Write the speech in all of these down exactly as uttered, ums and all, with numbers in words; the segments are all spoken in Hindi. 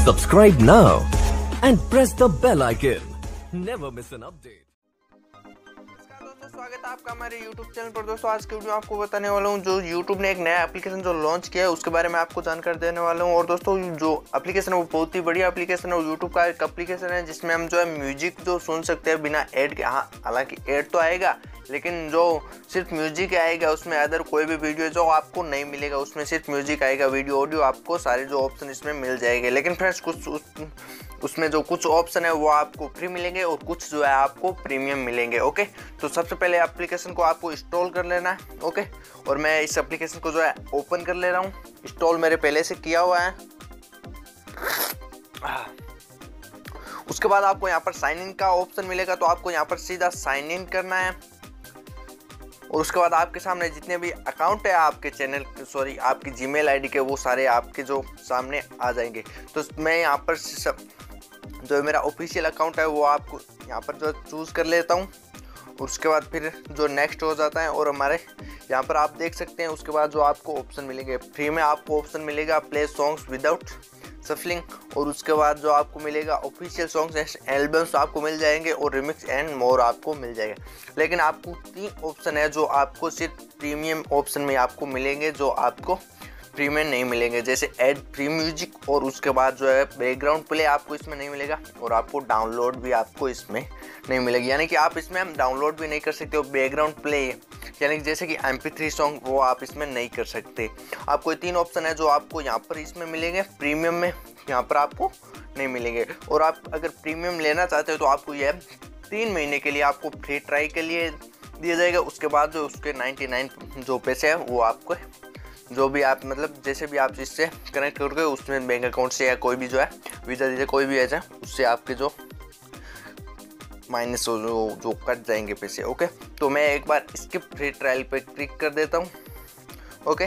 Subscribe now and press the bell icon. Never miss an update. दोस्तों स्वागत है आपका हमारे YouTube चैनल पर। दोस्तों आज की वीडियो में आपको बताने वाला हूं जो YouTube ने एक नया एप्लीकेशन जो लॉन्च किया है उसके बारे में आपको जानकारी देने वाला हूं। और दोस्तों जो एप्लीकेशन है वो बहुत ही बढ़िया एप्लीकेशन है और YouTube का एक एप्लीकेशन है जिसमें हम जो है म्यूजिक जो सुन सकते हैं बिना ऐड के। हाँ, हालांकि ऐड तो आएगा लेकिन जो सिर्फ म्यूजिक आएगा, उसमें अदर कोई भी वीडियो जो आपको नहीं मिलेगा, उसमें सिर्फ म्यूजिक आएगा। वीडियो ऑडियो आपको सारे जो ऑप्शन इसमें मिल जाएंगे। लेकिन फ्रेंड्स कुछ उस, उसमें जो कुछ ऑप्शन है वो आपको फ्री मिलेंगे और कुछ जो है आपको प्रीमियम मिलेंगे। ओके, तो सबसे पहले एप्लीकेशन को आपको इंस्टॉल कर लेना है। ओके, और मैं इस एप्लीकेशन को जो है ओपन कर ले रहा हूँ। इंस्टॉल मेरे पहले से किया हुआ है। उसके बाद आपको यहाँ पर साइन इन का ऑप्शन मिलेगा, तो आपको यहाँ पर सीधा साइन इन करना है। और उसके बाद आपके सामने जितने भी अकाउंट है आपके चैनल सॉरी आपकी जीमेल आईडी के, वो सारे आपके जो सामने आ जाएंगे। तो मैं यहाँ पर सब जो मेरा ऑफिशियल अकाउंट है वो आपको यहाँ पर जो चूज़ कर लेता हूँ। उसके बाद फिर जो नेक्स्ट हो जाता है और हमारे यहाँ पर आप देख सकते हैं। उसके बाद जो आपको ऑप्शन मिलेंगे, फ्री में आपको ऑप्शन मिलेगा प्ले सॉन्ग्स विदाउट सफलिंग। और उसके बाद जो आपको मिलेगा ऑफिशियल सॉन्ग्स एल्बम्स आपको मिल जाएंगे और रिमिक्स एंड मोर आपको मिल जाएगा। लेकिन आपको तीन ऑप्शन है जो आपको सिर्फ प्रीमियम ऑप्शन में आपको मिलेंगे, जो आपको फ्री में नहीं मिलेंगे, जैसे ऐड फ्री म्यूजिक। और उसके बाद जो है बैकग्राउंड प्ले आपको इसमें नहीं मिलेगा और आपको डाउनलोड भी आपको इसमें नहीं मिलेगी। यानी कि आप इसमें हम डाउनलोड भी नहीं कर सकते हो बैकग्राउंड प्ले, यानी कि जैसे कि एम पी थ्री सॉन्ग वो आप इसमें नहीं कर सकते। आपको ये तीन ऑप्शन है जो आपको यहाँ पर इसमें मिलेंगे, प्रीमियम में यहाँ पर आपको नहीं मिलेंगे। और आप अगर प्रीमियम लेना चाहते हो तो आपको यह तीन महीने के लिए आपको फ्री ट्राई के लिए दिया जाएगा। उसके बाद जो उसके नाइन्टी नाइन जो पैसे हैं वो आपको जो भी आप मतलब जैसे भी आप इससे कनेक्ट करोगे उसमें बैंक अकाउंट से या कोई भी जो है वीज़ा दीजिए कोई भी ऐसा, उससे आपके जो माइनस जो जो कट जाएंगे पैसे। ओके, तो मैं एक बार इसके फ्री ट्रायल पे क्लिक कर देता हूँ। ओके,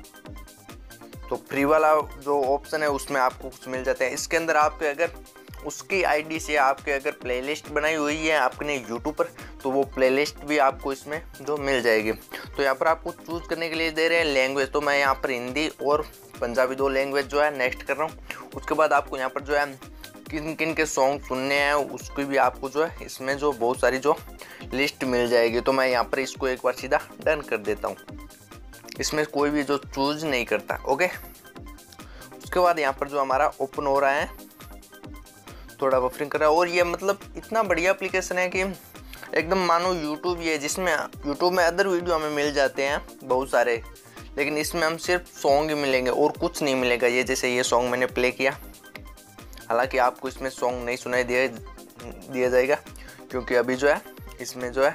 तो फ्री वाला जो ऑप्शन है उसमें आपको कुछ मिल जाता है। इसके अंदर आपके अगर उसकी आईडी से आपके अगर प्लेलिस्ट बनाई हुई है आपने यूट्यूब पर, तो वो प्लेलिस्ट भी आपको इसमें जो मिल जाएगी। तो यहाँ पर आपको चूज़ करने के लिए दे रहे हैं लैंग्वेज, तो मैं यहाँ पर हिंदी और पंजाबी दो लैंग्वेज जो है नेक्स्ट कर रहा हूँ। उसके बाद आपको यहाँ पर जो है किन किन के सॉन्ग सुनने हैं उसकी भी आपको जो है इसमें जो बहुत सारी जो लिस्ट मिल जाएगी। तो मैं यहाँ पर इसको एक बार सीधा डन कर देता हूँ, इसमें कोई भी जो चूज़ नहीं करता। ओके, उसके बाद यहाँ पर जो हमारा ओपन हो रहा है, थोड़ा बफरिंग कर रहा है। और ये मतलब इतना बढ़िया एप्लीकेशन है कि एकदम मानो यूट्यूब ही है, जिसमें यूट्यूब में अदर वीडियो हमें मिल जाते हैं बहुत सारे, लेकिन इसमें हम सिर्फ सॉन्ग ही मिलेंगे और कुछ नहीं मिलेगा। ये जैसे ये सॉन्ग मैंने प्ले किया, हालांकि आपको इसमें सॉन्ग नहीं सुनाई दिया दिया जाएगा क्योंकि अभी जो है इसमें जो है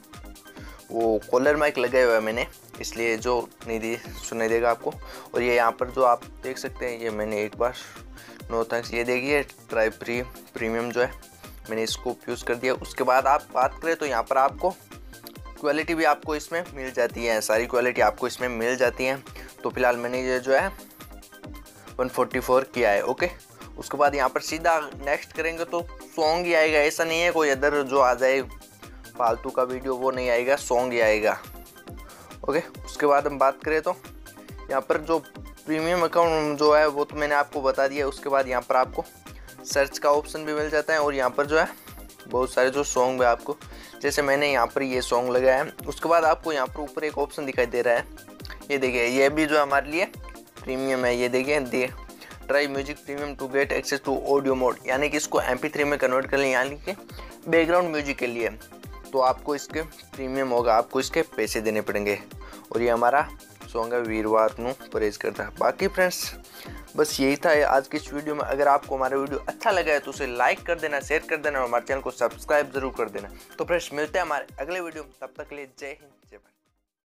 वो कॉलर माइक लगाया हुआ है मैंने, इसलिए जो नहीं दी सुनाई देगा आपको। और ये यहाँ पर जो आप देख सकते हैं, ये मैंने एक बार नो थैंक्स ये देखिए ट्राई फ्री प्रीमियम जो है मैंने इसको यूज़ कर दिया। उसके बाद आप बात करें तो यहाँ पर आपको क्वालिटी भी आपको इसमें मिल जाती है, सारी क्वालिटी आपको इसमें मिल जाती है। तो फिलहाल मैंने ये जो है वन फोर्टी फोर किया है। ओके, उसके बाद यहाँ पर सीधा नेक्स्ट करेंगे तो सॉन्ग ही आएगा, ऐसा नहीं है कोई अदर जो आ जाए फालतू का वीडियो वो नहीं आएगा, सॉन्ग ही आएगा। ओके, उसके बाद हम बात करें तो यहाँ पर जो प्रीमियम अकाउंट जो है वो तो मैंने आपको बता दिया। उसके बाद यहाँ पर आपको सर्च का ऑप्शन भी मिल जाता है और यहाँ पर जो है बहुत सारे जो सॉन्ग है आपको, जैसे मैंने यहाँ पर ये सॉन्ग लगाया है। उसके बाद आपको यहाँ पर ऊपर एक ऑप्शन दिखाई दे रहा है, ये देखिए, ये भी जो हमारे लिए प्रीमियम है। ये देखिए दे try music premium to get access to audio mode, यानी कि इसको एम पी थ्री में कन्वर्ट कर लें, यानी कि बैकग्राउंड म्यूजिक के लिए। तो आपको इसके प्रीमियम होगा, आपको इसके पैसे देने पड़ेंगे। और ये हमारा सॉन्ग है वीरवार नू परहेज करता है। बाकी फ्रेंड्स बस यही था आज की इस वीडियो में। अगर आपको हमारा वीडियो अच्छा लगा है तो उसे लाइक कर देना, शेयर कर देना और हमारे चैनल को सब्सक्राइब जरूर कर देना। तो फ्रेंड्स मिलते हैं हमारे अगले वीडियो में, तब तक के लिए जय हिंद जय भारत।